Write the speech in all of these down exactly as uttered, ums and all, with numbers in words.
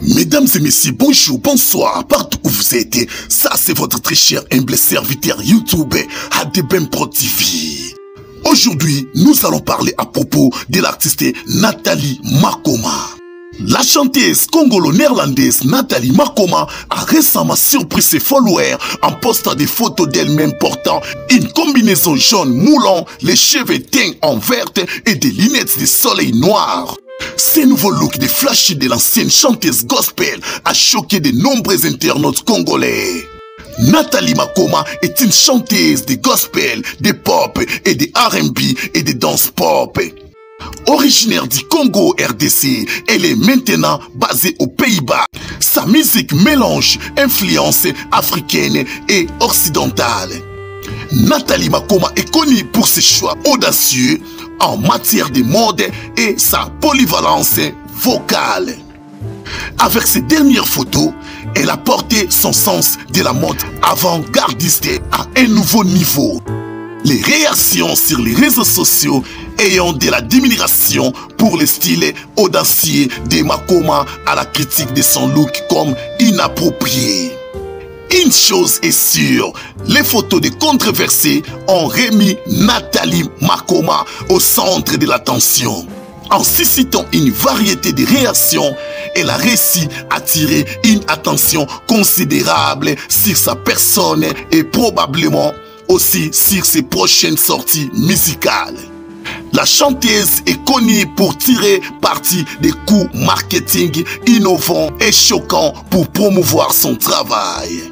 Mesdames et messieurs, bonjour, bonsoir, partout où vous êtes, ça c'est votre très cher humble serviteur YouTube, Adebem Pro T V. Aujourd'hui, nous allons parler à propos de l'artiste Nathalie Makoma. La chanteuse congolo-néerlandaise Nathalie Makoma a récemment surpris ses followers en postant des photos d'elle-même portant une combinaison jaune moulant, les cheveux teints en verte et des lunettes de soleil noir. Ce nouveau look de flashy de l'ancienne chanteuse gospel a choqué de nombreux internautes congolais. Nathalie Makoma est une chanteuse de gospel, de pop et de R and B et de dance pop. Originaire du Congo R D C, elle est maintenant basée aux Pays-Bas. Sa musique mélange influences africaines et occidentales. Nathalie Makoma est connue pour ses choix audacieux en matière de mode et sa polyvalence vocale. Avec ses dernières photos, elle a porté son sens de la mode avant-gardiste à un nouveau niveau. Les réactions sur les réseaux sociaux ayant de la diminution pour le style audacieux de Makoma à la critique de son look comme inapproprié. Une chose est sûre, les photos de controversées ont remis Nathalie Makoma au centre de l'attention. En suscitant une variété de réactions, elle a réussi à attirer une attention considérable sur sa personne et probablement aussi sur ses prochaines sorties musicales. La chanteuse est connue pour tirer parti des coups marketing innovants et choquants pour promouvoir son travail.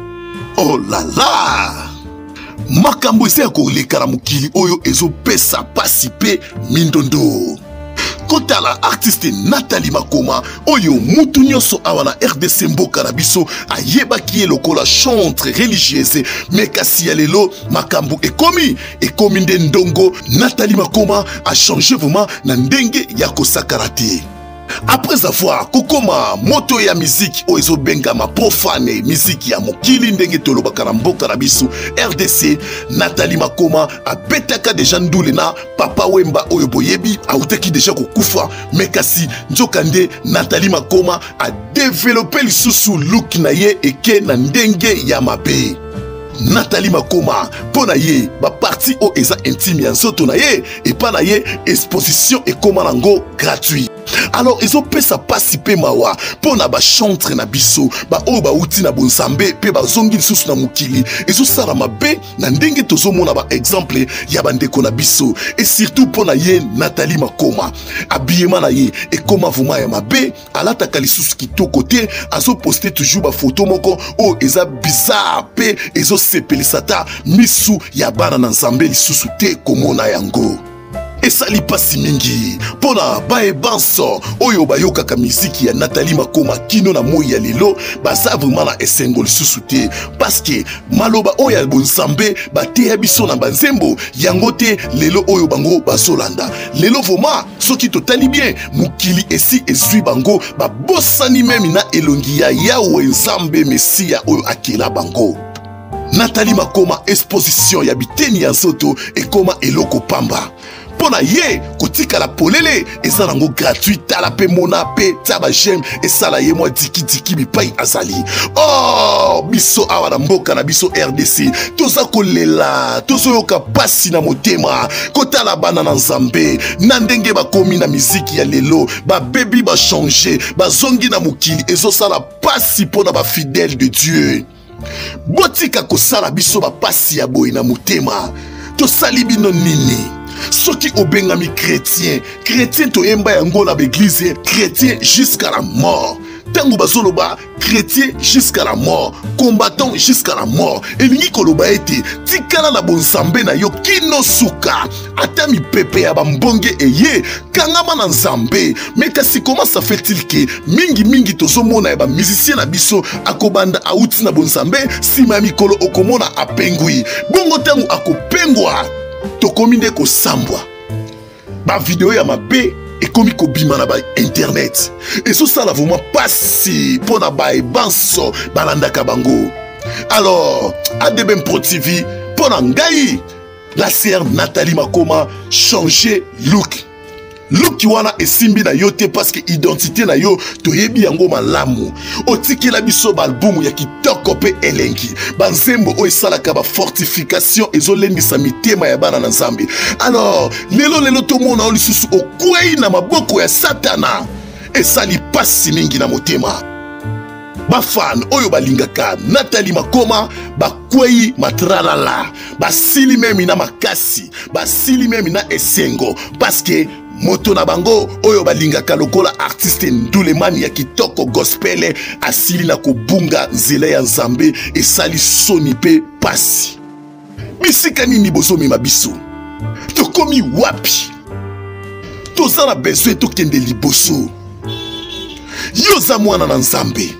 Oh là là! Makambo eza koleka na mokili oyo ezopesa pasi pe mindondo. Kota la artiste Nathalie Makoma oyo mutu nyonso awa na R D C mboka na biso ayebaki ye lokola chantre religieuse, mais kasi ya lelo makambo ekomi ekomi nde ndongo. Nathalie Makoma a changé vraiment na ndenge ya kosakana te. Après avoir kokoma moto ya musique oyo bengama profane musique ya mokili ndenge tolobaka na mboka na biso R D C, Nathalie Makoma a betaka deja ndule na Papa Wemba oyo boyebi autaki deja kokufa, mekasi njokande Nathalie Makoma a développé lisusu look na ye eke na ndenge ya mabe. Nathalie Makoma pona ye ba parti o eza intime ya nzoto na ye et pa na ye exposition et koma nango gratuit. Alors ezo pesa pasi pe mawa pona ba chantre na biso ba o ba uti na bonsambe pe ba zongi lisusu na mukili ezo sala mabe na ndenge tozomona ba exemple ya bandeko na biso, et surtout pona ye Nathalie Makoma habillement na ye et koma vuma ya mabe alataka lisusu kitoko te, azo poster toujours ba photo moko o eza bizarre pe ezo sepelisata misu ya bana na nzambe lisusu te komona yango. Esali pasi mingi pona bae banso oyo bayokaka miziki ya Nathalie Makoma kino na moi ya lelo baza vraiment na esengo lisusu te, parce que maloba oyo ya bonsambe bateya biso na banzembo yango te lelo oyo bango bazolanda. Lelo vraiment soki totali bien mukili esi ezwi bango babosani memi na elongi ya Yawe Nzambe Mesia oyo akela bango. Nathalie Makoma exposition ya biteni ya nzoto ekoma eloko pamba. Pona ye kotika la polele eza nango gratuit tala pe mona pe taba j'aime esala ye mwa diki diki bipai azali. Oh biso awa na mboka na biso R D C toza kolela tozoyoka pasi na motema kotala bana na nzambe na ndenge bakomi na miziki ya lelo ba baby ba changer bazongi na mokili ezosala pasi pona ba fidèle de Dieu. Botika kosala biso ba pasi ya boy na motema tosali bino nini? Soki obengami chrétien, chrétien to yemba yango na l'église, chrétien jusqu'à la mort. Tango bazoloba chrétien jusqu'à la mort, combattant jusqu'à la mort. Elingi koloba ete tikala na bonsambe na yo kino suka atami pepe ya bambonge eye kangama na nzambe. Mais kasi comment ça fait-il que mingi mingi tozomona ya ba musicien na biso akobanda auti na bonsambe sima mikolo okomona apengui bongo tango akopengwa tokomi nde kosambwa ba video ya mabe ekomi kobima na ba internet ezosala vraiment pasi pona ba ebanso balandaka bango. Alors Adebem Pro T V pona ngai la sœur Nathalie Makoma changer look. luki wana esimbi na yo te parce que identité na yo toyebi yango malamu. Otikela biso ba album ya kitoko pe elengi. Banzembo o esalaka ba fortification ezolendisa mitema ya bana na Nzambe. Alors, lelo lelo to mona o lisusu okwei na maboko ya Satana. Esali pasi mingi na motema. Bafan oyo balingaka Nathalie Makoma bakwei matralala basili memi na makasi basili memi na esengo parce que moto na bango oyo balingaka lokola artiste ndulemani ya kitoko gospel asili na kobunga nzela ya Nzambe esali soni pe pasi. Bisika nini bozomema biso? Tokomi wapi? Toza na besoin tokende liboso. Yo za mwana na Nzambe.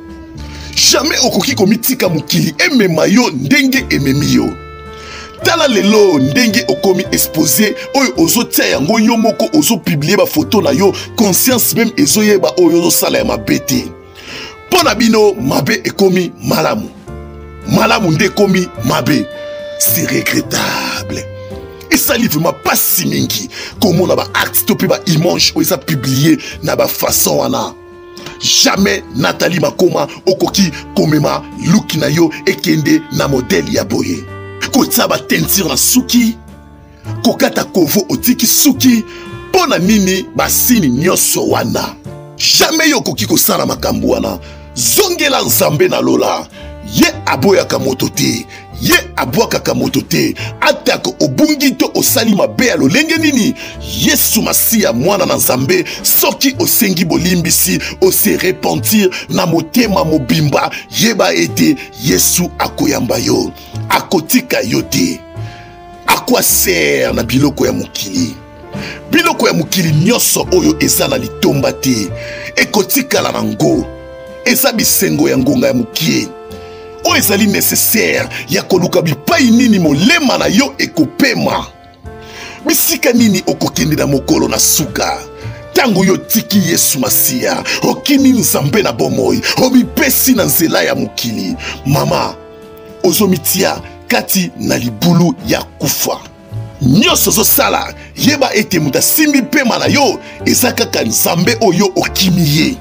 Jamais okoki komitika mukili emema yo ndenge ememi yo. Tala lelo ndenge okomi exposé oyo ozotia yango yo moko ozo publier ba photo na yo conscience même ezoyeba oyo ozo sala ya mabete. Pona bino mabe ekomi malamu. Malamu nde komi mabe. C'est regrettable. Et ça livre vraiment pas si mingi comme on a ba acte pe ba image ou ça publié na ba façon wana. Jamais Nathalie Makoma okoki komema luki na yo ekende na modèle ya boye. Kotsa ba teinture na suki, kokata kovo otiki suki, pona nini basini nyoso wana. Jamais yo koki kosala makambo wana. Zongela Nzambe na lola. Ye aboya kamoto te. Ye abwaka kamoto te. Atako obungito osali mabe ya lolenge nini. Yesu Masia mwana na Nzambe soki osengi bolimbisi ose repentir na motema mobimba yeba ete Yesu akoyamba yo akotika yo te. Akwa ser na biloko ya mukili. Biloko ya mukili nyoso oyo eza na litomba te ekotika la nango. Eza bisengo ya ngonga ya mukie. O ezali nécessaire ya koluka bipai nini molema na yo ekopema. Bisika nini okokende na mokolo na suka. Tango yo tiki Yesu Masia okini Nzambe na bomoi omipesi na nzela ya mukili. Mama ozomitia kati na libulu ya kufa. Nyoso zo sala yeba ete muta simbi pema na yo eza kaka Nzambe oyo okimiye.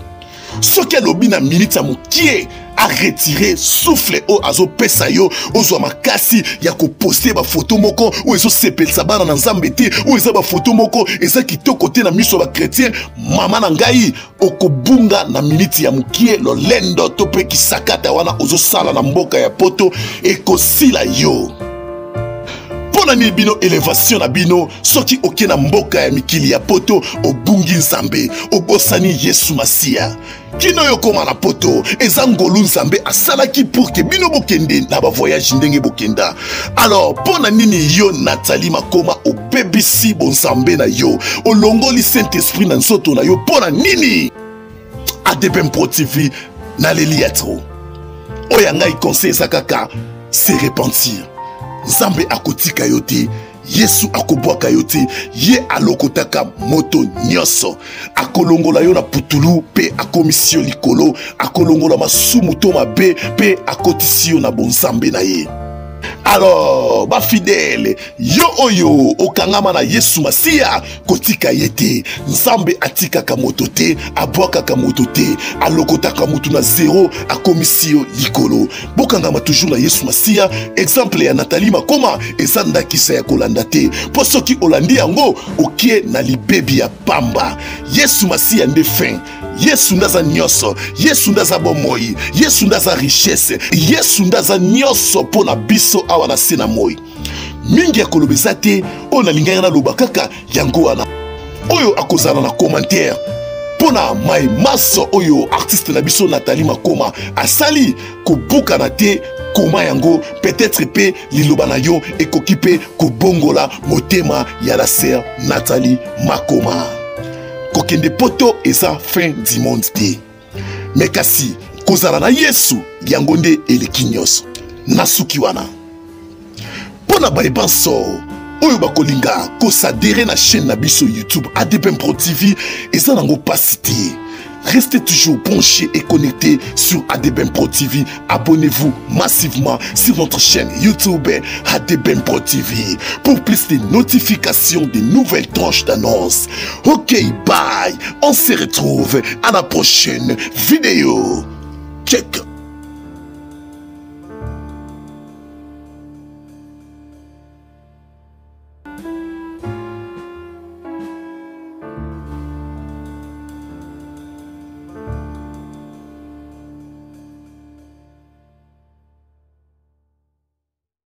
Soki alobi na minute ya mukie a retiré souffle o azo pesa yo ozwa makasi ya ko poster ba photo moko o ezo sepelisa bana na Nzambe te o eza ba photo moko eza kitoko te na miso ba chrétien. Mama na ngai okobunga na minute ya mukie lolendo to pe kisakata wana ozo sala na mboka ya poto ekosila yo. Pona ni bino élévation na bino soki oke na mboka ya mikili ya poto obungi Nzambe obosani Yesu Masia. Kino yo koma na poto eza ngolu Nzambe asalaki pour que bino bokende na ba voyage ndenge bokenda. Alors pona nini yo Nathalie Makoma obebisi bon Nzambe na yo olongoli Saint-Esprit na nsoto na yo pona nini A D B M Pro T V na leliatro oyanga i conseil sakaka se repentir. Nzambe akotika yo te, Yesu akobwaka yo te, ye alokotaka moto nyoso, akolongola yo na putulu pe akomisio likolo, akolongola masumu to mabe pe akotisi yo na bon Nzambe na ye. Alors, ba fidèle, yo oyo okangama na Yesu Masia kotika yete. Nzambe atika kamoto te, abwaka kamoto te, alokota kamoto na zéro akomisio likolo. Bokangama toujours na Yesu Masia, exemple ya Nathalie Makoma ezanda kisa ya kolanda te. Po soki olandi yango okie na libebi ya pamba. Yesu Masia nde fin. Yesu ndaza nyoso, Yesu ndaza bomoi, Yesu ndaza richesse, Yesu ndaza nyoso pona biso awa na sena moi. Mingi ya kolobeza te, ona linganga na loba kaka yango wana. Oyo akozana na commentaire. Pona mai maso oyo artiste na biso Nathalie Makoma asali kobuka na te koma yango peut-être pe liloba na yo ekoki pe kobongola motema ya la sœur Nathalie Makoma. Kokende poto eza fin du monde te. Mekasi kozala na Yesu yango nde eleki nyonso. Nasuki wana. Pona baebanso oyo bakolinga kosadere na chaîne na biso YouTube A D B M Pro T V eza nango pasi te. restez toujours branchés et connectés sur ADBM Pro T V. Abonnez-vous massivement sur notre chaîne YouTube ADBM Pro T V pour plus de notifications des nouvelles tranches d'annonces. Ok, bye. On se retrouve à la prochaine vidéo. Check.